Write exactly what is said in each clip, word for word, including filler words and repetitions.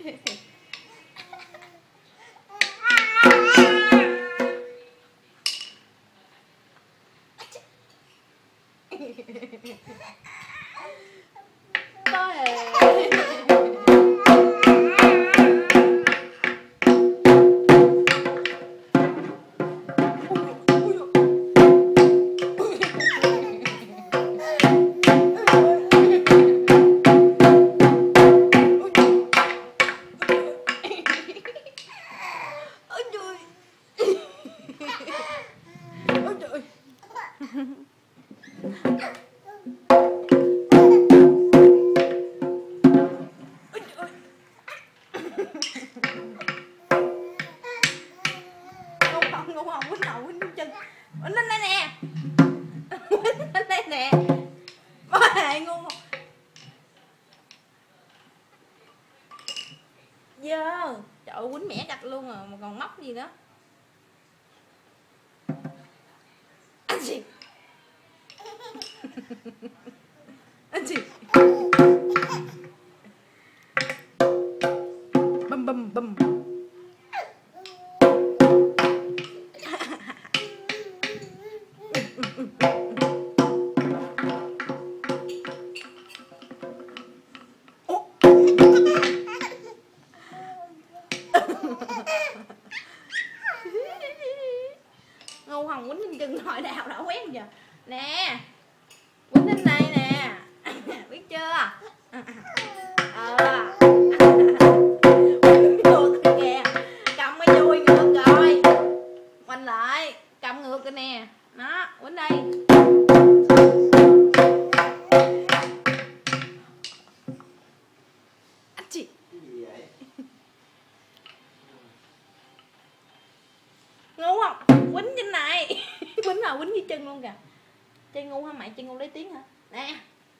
Lên đây nè. Lên đây nè. Ba này ngu không? Dơ. Trời ơi, quýnh mẻ cạch luôn à. Mà còn móc gì nữa. Anh gì? Anh gì? Bum bum bum. Ngu Hồng quýnh lên chừng hỏi đào đã quét giờ nè, quýnh lên đây nè. Biết chưa? Ờ ngược kìa, cầm cái chui ngược rồi, quanh lại cầm ngược cái nè, nó quýnh đây. Anh chị ngu không? Quýnh trên này. Quýnh nào quýnh với chân luôn kìa. Chơi ngu hả mày? Chơi ngu lấy tiếng hả? Nè.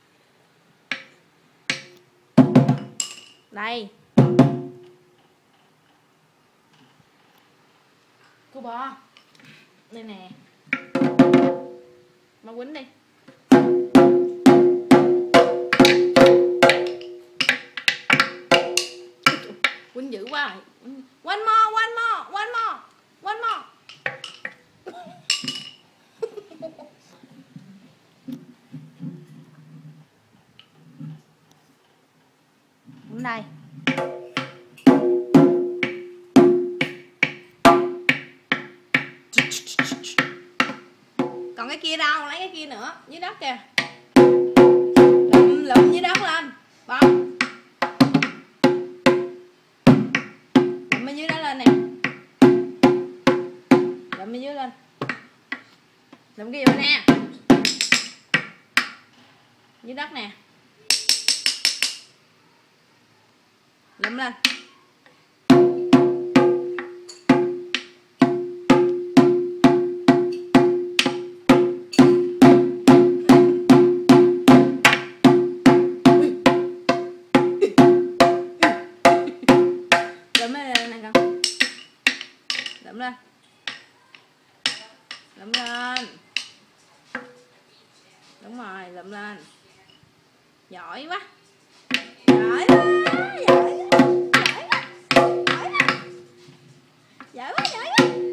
Đây. Cô bò. Đây nè. Mà quýnh đi. Quýnh dữ quá rồi. One more, one more, one more, one more. Quýnh đây. Còn cái kia đâu, lấy cái kia nữa, dưới đất kìa. Lụm, lụm dưới đất lên. Bông. Lụm ở dưới đó lên nè. Lụm ở dưới lên. Lụm cái vô nè. Dưới đất nè. Lụm lên. Lụm lên nè con. Lụm lên. Lụm lên. Đúng rồi, lụm lên. Giỏi quá. Giỏi quá, giỏi quá. Giỏi quá. Giỏi quá, giỏi quá.